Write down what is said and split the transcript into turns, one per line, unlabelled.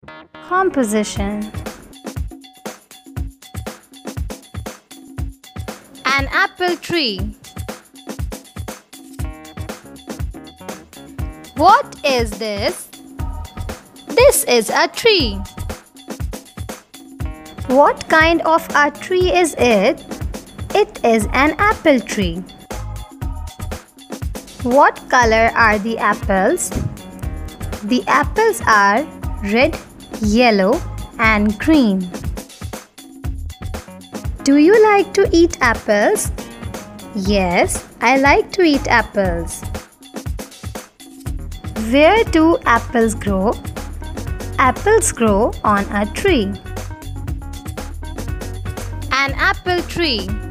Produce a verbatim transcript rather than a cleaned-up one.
Composition. An apple tree. What is this? This is a tree. What kind of a tree is it? It is an apple tree. What color are the apples? The apples are red, yellow, and green. Do you like to eat apples? Yes, I like to eat apples. Where do apples grow? Apples grow on a tree. An apple tree.